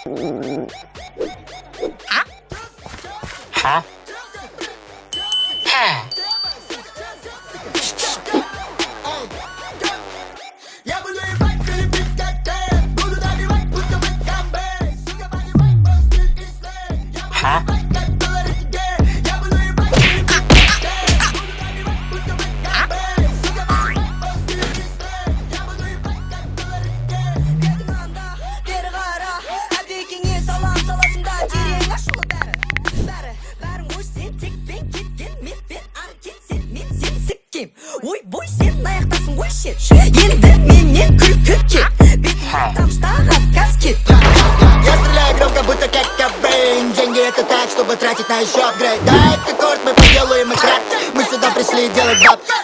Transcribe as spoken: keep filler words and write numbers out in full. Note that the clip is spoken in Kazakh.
Huh? Ha. Huh? Ой, бой, сен аяқтасың ғой шет. Енді менен күлкі кет. Бетімді тамшылаған каскет. Я стреляю громко, будто как Кобейн. Деньги это так, чтобы тратить на еще апгрейд. Да, это корт, мы поделаем экран. Мы сюда пришли делать бабки.